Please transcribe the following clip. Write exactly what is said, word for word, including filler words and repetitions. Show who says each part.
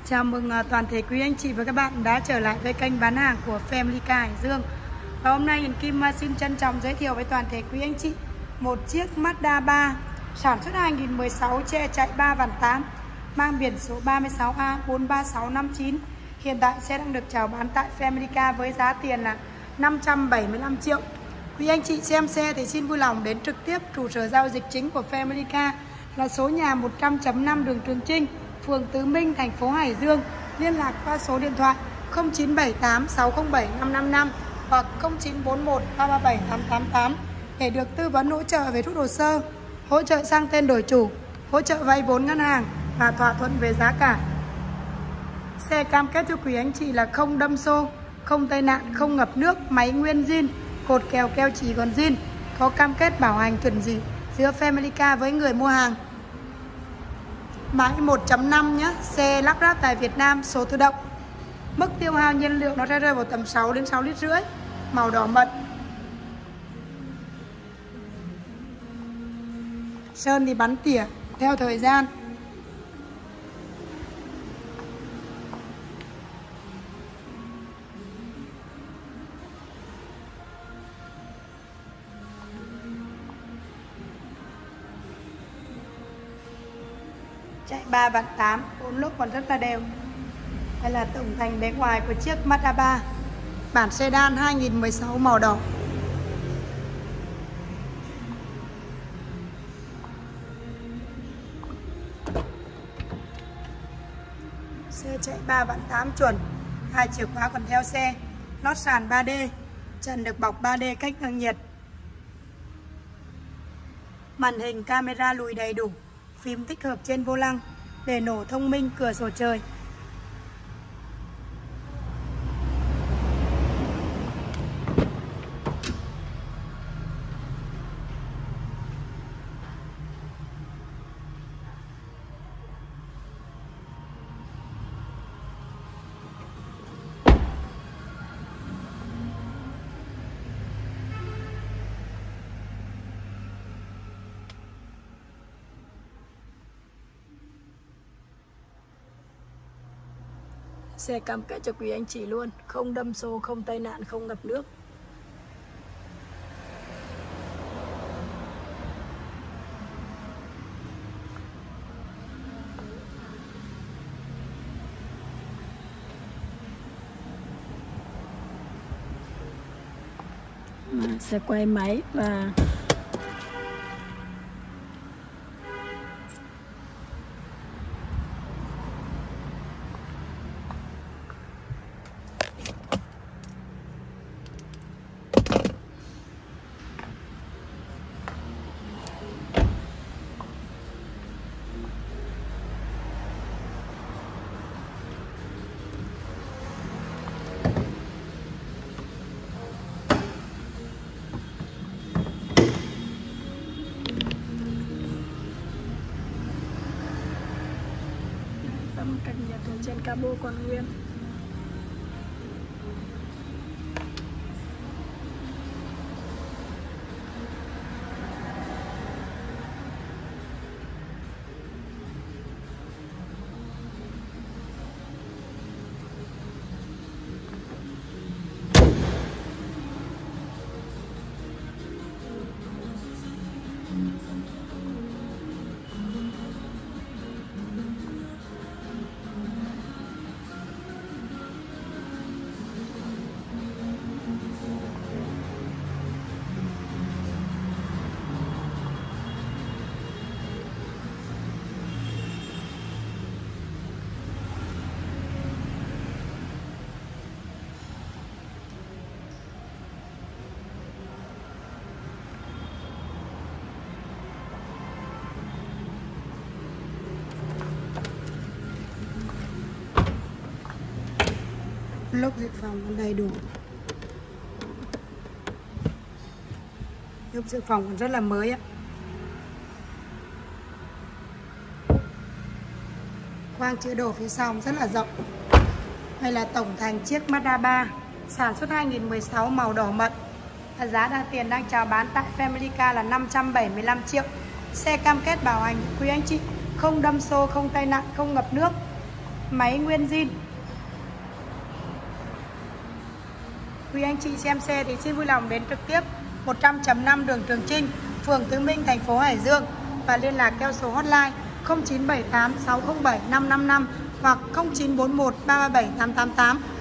Speaker 1: Chào mừng uh, toàn thể quý anh chị và các bạn đã trở lại với kênh bán hàng của Family Car Hải Dương. Và hôm nay Hiền Kim uh, xin trân trọng giới thiệu với toàn thể quý anh chị một chiếc Mazda ba sản xuất hai nghìn mười sáu, che chạy ba vạn tám, mang biển số ba mươi sáu A bốn ba sáu năm chín. Hiện tại xe đang được chào bán tại Family Car với giá tiền là năm trăm bảy mươi lăm triệu. Quý anh chị xem xe thì xin vui lòng đến trực tiếp trụ sở giao dịch chính của Family Car là số nhà một trăm chấm năm đường Trường Trinh, phường Tứ Minh, thành phố Hải Dương. Liên lạc qua số điện thoại không chín bảy tám sáu không bảy năm năm năm hoặc không chín bốn một ba ba bảy tám tám tám để được tư vấn hỗ trợ về rút hồ sơ, hỗ trợ sang tên đổi chủ, hỗ trợ vay vốn ngân hàng và thỏa thuận về giá cả. Xe cam kết cho quý anh chị là không đâm xô, không tai nạn, không ngập nước, máy nguyên zin, cột kèo keo chỉ còn zin, có cam kết bảo hành chuẩn gì giữa Family Car với người mua hàng. Máy một chấm năm nhé, xe lắp ráp tại Việt Nam, số tự động. Mức tiêu hao nhiên liệu nó sẽ rơi vào tầm sáu đến sáu lít rưỡi, màu đỏ mận. Sơn thì bắn tỉa theo thời gian. Chạy ba vạn tám, bốn lốp còn rất là đều. Đây là tổng thành bề ngoài của chiếc Mazda ba bản sedan hai nghìn mười sáu màu đỏ. Xe chạy ba vạn tám chuẩn, hai chìa khóa còn theo xe, lót sàn ba D, trần được bọc ba D cách nâng nhiệt. Màn hình camera lùi đầy đủ, phím tích hợp trên vô lăng, để nổ thông minh, cửa sổ trời. Xe cam kết cho quý anh chị luôn, không đâm xô, không tai nạn, không ngập nước. Xe quay máy và tấm cạnh nhiệt ở trên cabo còn nguyên. Lốc dự phòng đầy đủ, lốc dự phòng còn rất là mới ạ. Khoang chứa đồ phía sau rất là rộng. Đây là tổng thành chiếc Mazda ba sản xuất hai nghìn mười sáu màu đỏ mận. Giá đang tiền đang chào bán tại Family Car là năm trăm bảy mươi lăm triệu. Xe cam kết bảo hành quý anh chị không đâm xô, không tai nạn, không ngập nước. máy nguyên zin. Quý anh chị xem xe thì xin vui lòng đến trực tiếp một trăm chấm năm đường Trường Trinh, phường Tứ Minh, thành phố Hải Dương và liên lạc theo số hotline không chín bảy tám sáu không bảy năm năm năm hoặc không chín bốn một ba ba bảy tám tám tám.